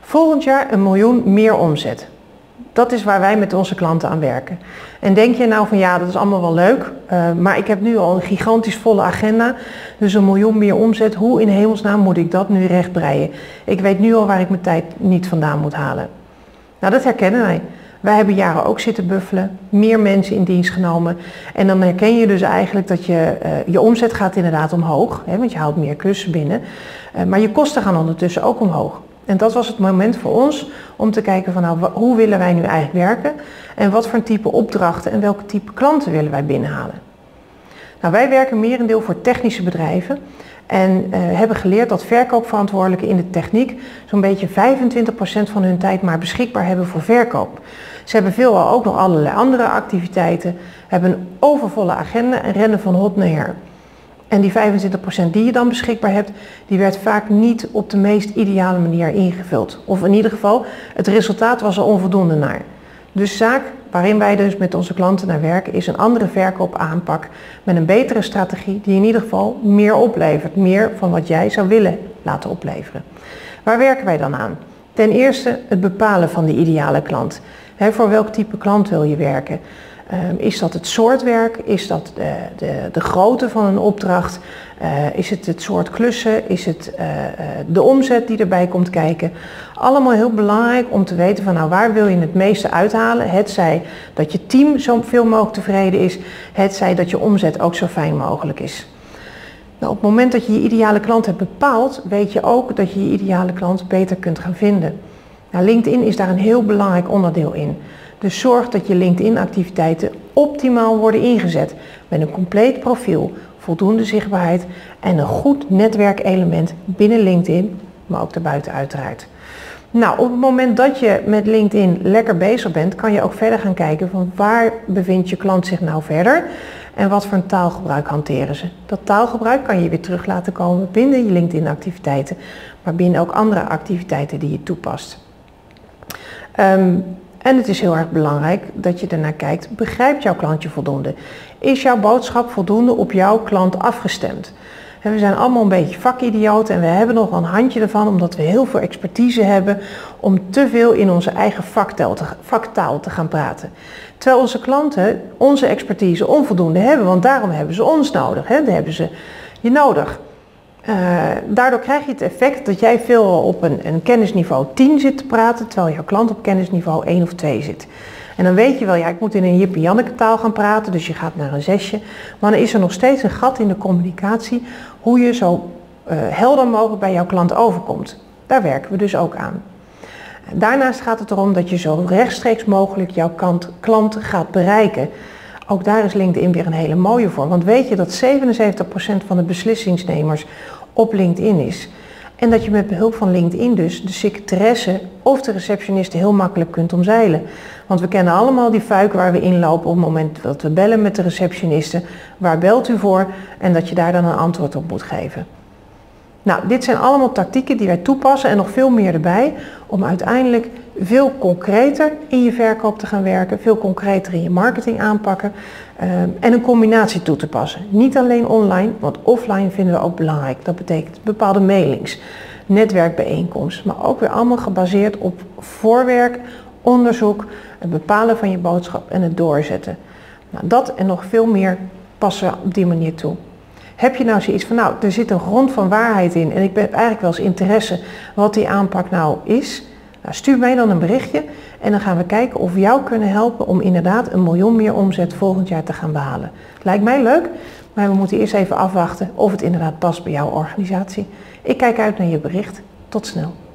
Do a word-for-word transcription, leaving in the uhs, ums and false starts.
Volgend jaar een miljoen meer omzet. Dat is waar wij met onze klanten aan werken. En denk je nou van ja, dat is allemaal wel leuk, uh, maar ik heb nu al een gigantisch volle agenda, dus een miljoen meer omzet, hoe in hemelsnaam moet ik dat nu rechtbreien? Ik weet nu al waar ik mijn tijd niet vandaan moet halen. Nou, dat herkennen wij. Wij hebben jaren ook zitten buffelen, meer mensen in dienst genomen en dan herken je dus eigenlijk dat je, uh, je omzet gaat inderdaad omhoog, hè, want je haalt meer klussen binnen, uh, maar je kosten gaan ondertussen ook omhoog. En dat was het moment voor ons om te kijken van nou, hoe willen wij nu eigenlijk werken en wat voor type opdrachten en welke type klanten willen wij binnenhalen. Nou, wij werken merendeel voor technische bedrijven en uh, hebben geleerd dat verkoopverantwoordelijken in de techniek zo'n beetje vijfentwintig procent van hun tijd maar beschikbaar hebben voor verkoop. Ze hebben veelal ook nog allerlei andere activiteiten, hebben een overvolle agenda en rennen van hot naar her. En die vijfentwintig procent die je dan beschikbaar hebt, die werd vaak niet op de meest ideale manier ingevuld. Of in ieder geval, het resultaat was er onvoldoende naar. Dus zaak waarin wij dus met onze klanten naar werken is een andere verkoopaanpak met een betere strategie die in ieder geval meer oplevert. Meer van wat jij zou willen laten opleveren. Waar werken wij dan aan? Ten eerste het bepalen van de ideale klant. He, voor welk type klant wil je werken? Um, is dat het soort werk? Is dat de, de, de grootte van een opdracht? Uh, is het het soort klussen? Is het uh, uh, de omzet die erbij komt kijken? Allemaal heel belangrijk om te weten van nou, waar wil je het meeste uithalen? Hetzij dat je team zo veel mogelijk tevreden is. Hetzij dat je omzet ook zo fijn mogelijk is. Nou, op het moment dat je je ideale klant hebt bepaald, weet je ook dat je je ideale klant beter kunt gaan vinden. Nou, LinkedIn is daar een heel belangrijk onderdeel in. Dus zorg dat je LinkedIn-activiteiten optimaal worden ingezet met een compleet profiel, voldoende zichtbaarheid en een goed netwerkelement binnen LinkedIn, maar ook daarbuiten uiteraard. Nou, op het moment dat je met LinkedIn lekker bezig bent, kan je ook verder gaan kijken van waar bevindt je klant zich nou verder en wat voor een taalgebruik hanteren ze. Dat taalgebruik kan je weer terug laten komen binnen je LinkedIn-activiteiten, maar binnen ook andere activiteiten die je toepast. Um, En het is heel erg belangrijk dat je ernaar kijkt, begrijpt jouw klant je voldoende? Is jouw boodschap voldoende op jouw klant afgestemd? En we zijn allemaal een beetje vakidioten en we hebben nog een handje ervan omdat we heel veel expertise hebben om te veel in onze eigen vaktaal te, vaktaal te gaan praten. Terwijl onze klanten onze expertise onvoldoende hebben, want daarom hebben ze ons nodig, hè? Dan hebben ze je nodig. Uh, daardoor krijg je het effect dat jij veel op een, een kennisniveau tien zit te praten, terwijl jouw klant op kennisniveau één of twee zit. En dan weet je wel, ja, ik moet in een Jippie Janneke taal gaan praten, dus je gaat naar een zesje. Maar dan is er nog steeds een gat in de communicatie, hoe je zo uh, helder mogelijk bij jouw klant overkomt. Daar werken we dus ook aan. Daarnaast gaat het erom dat je zo rechtstreeks mogelijk jouw klant, klant gaat bereiken. Ook daar is LinkedIn weer een hele mooie voor. Want weet je dat zevenenzeventig procent van de beslissingsnemers op LinkedIn is. En dat je met behulp van LinkedIn dus de secretaresse of de receptioniste heel makkelijk kunt omzeilen. Want we kennen allemaal die fuik waar we inlopen op het moment dat we bellen met de receptioniste. Waar belt u voor? En dat je daar dan een antwoord op moet geven. Nou, dit zijn allemaal tactieken die wij toepassen en nog veel meer erbij. Om uiteindelijk veel concreter in je verkoop te gaan werken. Veel concreter in je marketing aanpakken. Um, en een combinatie toe te passen. Niet alleen online, want offline vinden we ook belangrijk. Dat betekent bepaalde mailings, netwerkbijeenkomsten. Maar ook weer allemaal gebaseerd op voorwerk, onderzoek, het bepalen van je boodschap en het doorzetten. Nou, dat en nog veel meer passen op die manier toe. Heb je nou zoiets van, nou, er zit een grond van waarheid in en ik heb eigenlijk wel eens interesse wat die aanpak nou is. Nou, stuur mij dan een berichtje en dan gaan we kijken of we jou kunnen helpen om inderdaad een miljoen meer omzet volgend jaar te gaan behalen. Lijkt mij leuk, maar we moeten eerst even afwachten of het inderdaad past bij jouw organisatie. Ik kijk uit naar je bericht. Tot snel.